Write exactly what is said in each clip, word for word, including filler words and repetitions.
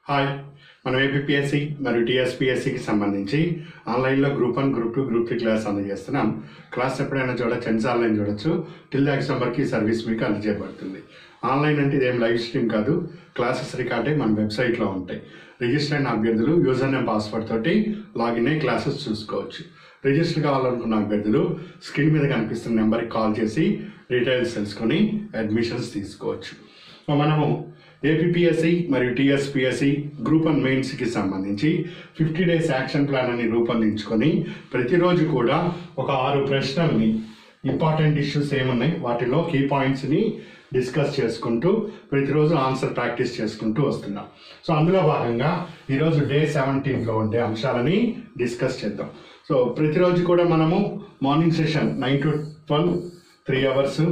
Hi, మనం APPSC మరియు టీఎస్పీఎస్సీకి సంబంధించి ఆన్లైన్లో group one group two group three class అందజేస్తున్నాం. క్లాస్ ఎప్పుడైనా చూడొచ్చు, ఎన్నిసార్లు అయినా చూడొచ్చు. టిల్ డిసెంబర్కి సర్వీస్ మీకు అందజేయబడుతుంది. ఆన్లైన్ అంటే ఇదేం లైవ్ స్ట్రీమ్ కాదు, క్లాసెస్ రికార్డే మన వెబ్సైట్లో ఉంటాయి. రిజిస్టర్ అయిన అభ్యర్థులు యూజర్ నేమ్ పాస్వర్డ్ తోటి లాగిన్ అయ్యి క్లాసెస్ చూసుకోవచ్చు. రిజిస్టర్ కావాలనుకున్న అభ్యర్థులు స్క్రీన్ మీద కనిపిస్తున్న నెంబర్కి కాల్ చేసి డీటెయిల్స్ తెలుసుకొని అడ్మిషన్స్ తీసుకోవచ్చు. మనము ఏపీపీఎస్సీ మరియు టీఎస్పీఎస్సీ గ్రూప్ వన్ మెయిన్స్కి సంబంధించి ఫిఫ్టీ డేస్ యాక్షన్ ప్లాన్ అని రూపొందించుకొని ప్రతిరోజు కూడా ఒక ఆరు ప్రశ్నల్ని, ఇంపార్టెంట్ ఇష్యూస్ ఏమున్నాయి వాటిలో కీ పాయింట్స్ని డిస్కస్ చేసుకుంటూ ప్రతిరోజు ఆన్సర్ ప్రాక్టీస్ చేసుకుంటూ వస్తున్నాం. సో అందులో భాగంగా ఈరోజు డే సెవెంటీన్లో ఉండే అంశాలని డిస్కస్ చేద్దాం. సో ప్రతిరోజు కూడా మనము morning session nine to twelve three hours,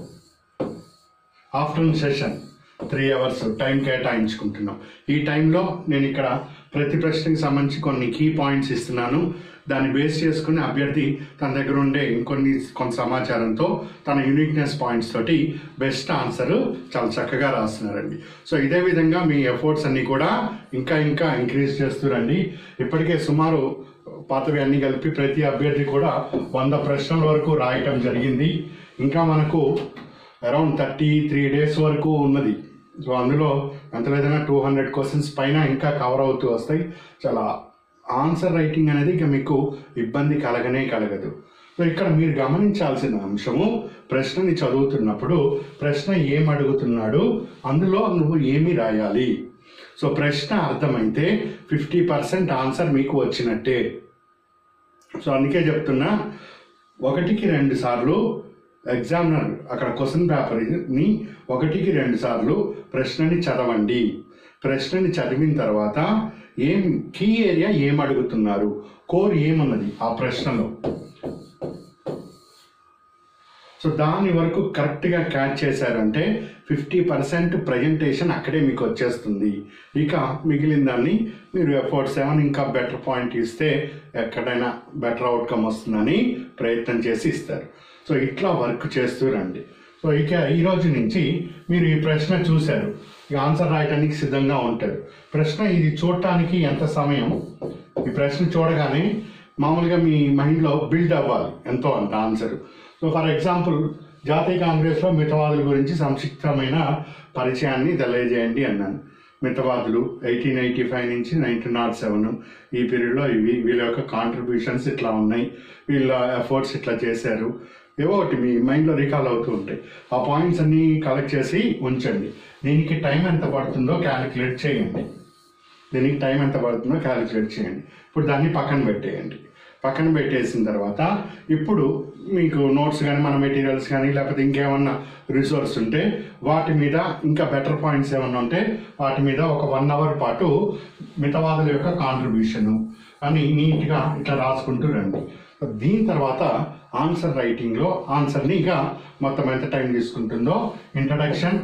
afternoon session three hours time కేటాయించుకుంటున్నాం. ఈ టైంలో నేను ఇక్కడ ప్రతి ప్రశ్నకి సంబంధించి కొన్ని కీ పాయింట్స్ ఇస్తున్నాను. దాన్ని బేస్ చేసుకుని అభ్యర్థి తన దగ్గర ఉండే ఇంకొన్ని కొంత సమాచారంతో తన యూనిక్నెస్ పాయింట్స్ తోటి బెస్ట్ ఆన్సర్ చాలా చక్కగా రాస్తున్నారండి. సో ఇదే విధంగా మీ ఎఫర్ట్స్ అన్నీ కూడా ఇంకా ఇంకా ఇంక్రీజ్ చేస్తురండి. ఇప్పటికే సుమారు పాతవి అన్నీ కలిపి ప్రతి అభ్యర్థి కూడా వంద ప్రశ్నల వరకు రాయటం జరిగింది. ఇంకా మనకు అరౌండ్ థర్టీ త్రీ డేస్ వరకు ఉన్నది. సో అందులో ఎంత లేదన్నా టూ హండ్రెడ్ క్వశ్చన్స్ పైన ఇంకా కవర్ అవుతూ వస్తాయి. చాలా ఆన్సర్ రైటింగ్ అనేది ఇక మీకు ఇబ్బంది కలగనే కలగదు. సో ఇక్కడ మీరు గమనించాల్సిన అంశము, ప్రశ్నని చదువుతున్నప్పుడు ప్రశ్న ఏం అడుగుతున్నాడు, అందులో నువ్వు ఏమి రాయాలి. సో ప్రశ్న అర్థమైతే ఫిఫ్టీ పర్సెంట్ ఆన్సర్ మీకు వచ్చినట్టే. సో అందుకే చెప్తున్నా, ఒకటికి రెండు సార్లు ఎగ్జామినర్ అక్కడ క్వశ్చన్ పేపర్ని ఒకటికి రెండు సార్లు ప్రశ్నని చదవండి. ప్రశ్నని చదివిన తర్వాత ఏం కీ ఏరియా ఏం అడుగుతున్నారు, కోర్ ఏమున్నది ఆ ప్రశ్నలో, సో దాని వరకు కరెక్ట్గా క్యాచ్ చేశారంటే ఫిఫ్టీ పర్సెంట్ ప్రజెంటేషన్ అక్కడే మీకు వచ్చేస్తుంది. ఇక మిగిలిన దాన్ని మీరు ఎఫర్ట్ సెవెన్ ఇంకా బెటర్ పాయింట్ ఇస్తే ఎక్కడైనా బెటర్ అవుట్కమ్ వస్తుందని ప్రయత్నం చేసి ఇస్తారు. సో ఇట్లా వర్క్ చేస్తూ రండి. సో ఇక ఈరోజు నుంచి మీరు ఈ ప్రశ్న చూశారు, ఇక ఆన్సర్ రాయడానికి సిద్ధంగా ఉంటారు. ప్రశ్న ఇది చూడటానికి ఎంత సమయం, ఈ ప్రశ్న చూడగానే మామూలుగా మీ మైండ్లో బిల్డ్ అవ్వాలి ఎంతో అంత ఆన్సర్. సో ఫర్ ఎగ్జాంపుల్, జాతీయ కాంగ్రెస్లో మితవాదుల గురించి సంక్షిప్తమైన పరిచయాన్ని తెలియజేయండి అన్నాను. మితవాదులు ఎయిటీన్ ఎయిటీ ఫైవ్ నుంచి నైన్టీన్ నాట్ సెవెన్ ఈ పీరియడ్లో ఇవి వీళ్ళ యొక్క కాంట్రిబ్యూషన్స్ ఇట్లా ఉన్నాయి, వీళ్ళ ఎఫర్ట్స్ ఇట్లా చేశారు, ఏవో ఒకటి మీ మైండ్లో రికాల్ అవుతూ ఉంటాయి. ఆ పాయింట్స్ అన్నీ కలెక్ట్ చేసి ఉంచండి. దీనికి టైం ఎంత పడుతుందో క్యాలిక్యులేట్ చేయండి. దీనికి టైం ఎంత పడుతుందో క్యాలిక్యులేట్ చేయండి. ఇప్పుడు దాన్ని పక్కన పెట్టేయండి. పక్కన పెట్టేసిన తర్వాత ఇప్పుడు మీకు నోట్స్ కానీ మన మెటీరియల్స్ కానీ లేకపోతే ఇంకేమన్నా రిసోర్స్ ఉంటే వాటి మీద ఇంకా బెటర్ పాయింట్స్ ఏమన్నా ఉంటే వాటి మీద ఒక వన్ అవర్ పాటు మితవాదుల యొక్క కాంట్రిబ్యూషను అని నీట్గా ఇట్లా రాసుకుంటూ రండి. దీని తర్వాత ఆన్సర్ రైటింగ్లో ఆన్సర్ని ఇక మొత్తం ఎంత టైం తీసుకుంటుందో, ఇంట్రడక్షన్,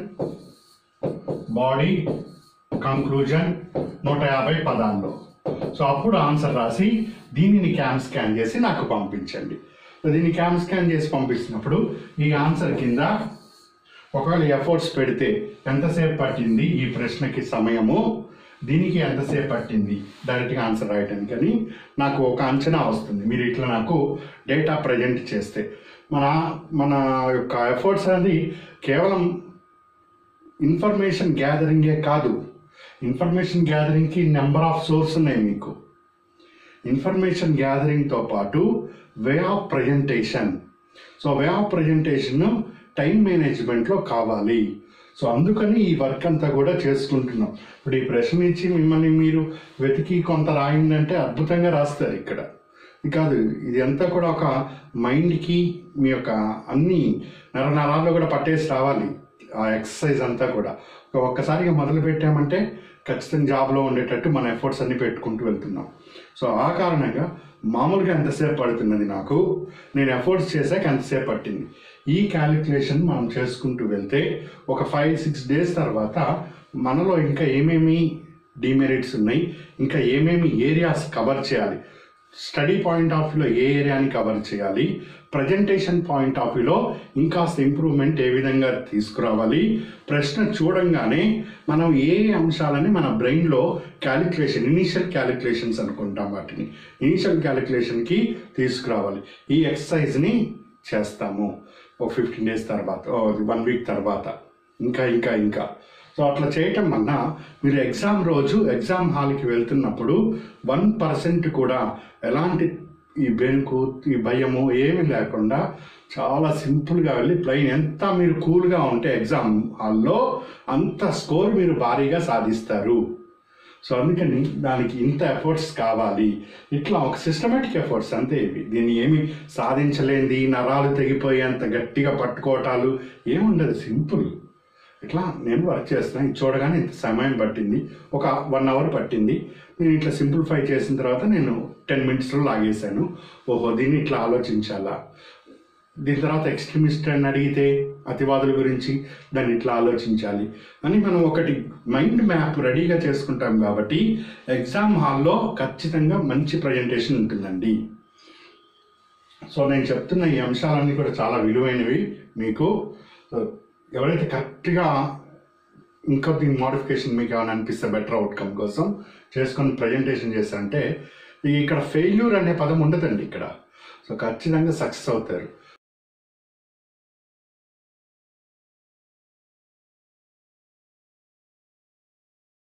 బాడీ, కంక్లూజన్ నూట యాభై పదాల్లో. సో అప్పుడు ఆన్సర్ రాసి దీనిని క్యామ్ స్కాన్ చేసి నాకు పంపించండి. సో దీన్ని క్యామ్ స్కాన్ చేసి పంపిస్తున్నప్పుడు ఈ ఆన్సర్ కింద ఒకవేళ ఎఫర్ట్స్ పెడితే ఎంతసేపు పట్టింది ఈ ప్రశ్నకి సమయము, దీనికి ఎంతసేపు పట్టింది డైరెక్ట్గా ఆన్సర్ రాయడానికి అని నాకు ఒక అంచనా వస్తుంది. మీరు ఇట్లా నాకు డేటా ప్రజెంట్ చేస్తే మన మన యొక్క ఎఫర్ట్స్ అనేది కేవలం ఇన్ఫర్మేషన్ గ్యాదరింగే కాదు. ఇన్ఫర్మేషన్ గ్యాదరింగ్కి నెంబర్ ఆఫ్ సోర్స్ ఉన్నాయి మీకు. ఇన్ఫర్మేషన్ గ్యాదరింగ్తో పాటు way of presentation. So way of presentation time మేనేజ్మెంట్లో కావాలి. సో అందుకని ఈ వర్క్ అంతా కూడా చేసుకుంటున్నాం. ఇప్పుడు ఈ ప్రశ్న ఇచ్చి మిమ్మల్ని మీరు వెతికి కొంత రాయిందంటే అద్భుతంగా రాస్తారు. ఇక్కడ కాదు, ఇది అంతా కూడా ఒక మైండ్కి మీ యొక్క అన్ని నరనరాల్లో కూడా పట్టేసి రావాలి. ఆ ఎక్సర్సైజ్ అంతా కూడా ఒక్కసారిగా మొదలు పెట్టామంటే ఖచ్చితంగా జాబ్లో ఉండేటట్టు మన ఎఫర్ట్స్ అన్ని పెట్టుకుంటూ వెళ్తున్నాం. సో ఆ కారణంగా మామూలుగా ఎంతసేపు పడుతున్నది నాకు, నేను ఎఫర్ట్స్ చేశాక ఎంతసేపు పట్టింది, ఈ క్యాలిక్యులేషన్ మనం చేసుకుంటూ వెళ్తే ఒక ఫైవ్ సిక్స్ డేస్ తర్వాత మనలో ఇంకా ఏమేమి డిమెరిట్స్ ఉన్నాయి, ఇంకా ఏమేమి ఏరియాస్ కవర్ చేయాలి. స్టడీ పాయింట్ ఆఫ్ వ్యూలో ఏ ఏరియాని కవర్ చేయాలి, ప్రజెంటేషన్ పాయింట్ ఆఫ్ వ్యూలో ఇంకాస్త ఇంప్రూవ్మెంట్ ఏ విధంగా తీసుకురావాలి, ప్రశ్న చూడంగానే మనం ఏ అంశాలని మన బ్రెయిన్లో క్యాలిక్యులేషన్, ఇనీషియల్ క్యాలిక్యులేషన్స్ అనుకుంటాం, వాటిని ఇనీషియల్ క్యాలిక్యులేషన్కి తీసుకురావాలి. ఈ ఎక్సర్సైజ్ని చేస్తాము ఒక ఫిఫ్టీన్ డేస్ తర్వాత, వన్ వీక్ తర్వాత, ఇంకా ఇంకా ఇంకా సో అట్లా చేయటం వల్ల మీరు ఎగ్జామ్ రోజు ఎగ్జామ్ హాల్కి వెళ్తున్నప్పుడు వన్ పర్సెంట్ కూడా ఎలాంటి ఈ బెనుకు ఈ భయము ఏమీ లేకుండా చాలా సింపుల్గా వెళ్ళి ప్లెయిన్, ఎంత మీరు కూల్గా ఉంటే ఎగ్జామ్ హాల్లో అంత స్కోర్ మీరు భారీగా సాధిస్తారు. సో అందుకని దానికి ఇంత ఎఫర్ట్స్ కావాలి. ఇట్లా ఒక సిస్టమేటిక్ ఎఫర్ట్స్ అంతే ఇవి. దీన్ని ఏమి సాధించలేంది, నరాలు తెగిపోయేంత గట్టిగా పట్టుకోవటాలు ఏముండదు, సింపుల్. ఇట్లా నేను వర్క్ చేస్తున్నాను. ఇది చూడగానే ఇంత సమయం పట్టింది, ఒక వన్ అవర్ పట్టింది. నేను ఇట్లా సింప్లిఫై చేసిన తర్వాత నేను టెన్ మినిట్స్లో లాగేశాను. ఓహో, దీన్ని ఇట్లా ఆలోచించాలా, దీని తర్వాత ఎక్స్ట్రీమిస్ట్ అని అడిగితే అతివాదుల గురించి దాన్ని ఇట్లా ఆలోచించాలి అని మనం ఒకటి మైండ్ మ్యాప్ రెడీగా చేసుకుంటాం. కాబట్టి ఎగ్జామ్ హాల్లో ఖచ్చితంగా మంచి ప్రజెంటేషన్ ఉంటుందండి. సో నేను చెప్తున్న ఈ అంశాలన్నీ కూడా చాలా విలువైనవి మీకు. ఎవరైతే కరెక్ట్గా ఇంకా దీని మోడిఫికేషన్ మీకు ఏమైనా అనిపిస్తే బెటర్ అవుట్కమ్ కోసం చేసుకొని ప్రజెంటేషన్ చేశారంటే ఇక్కడ ఫెయిల్యూర్ అనే పదం ఉండదండి ఇక్కడ. సో ఖచ్చితంగా సక్సెస్ అవుతారు.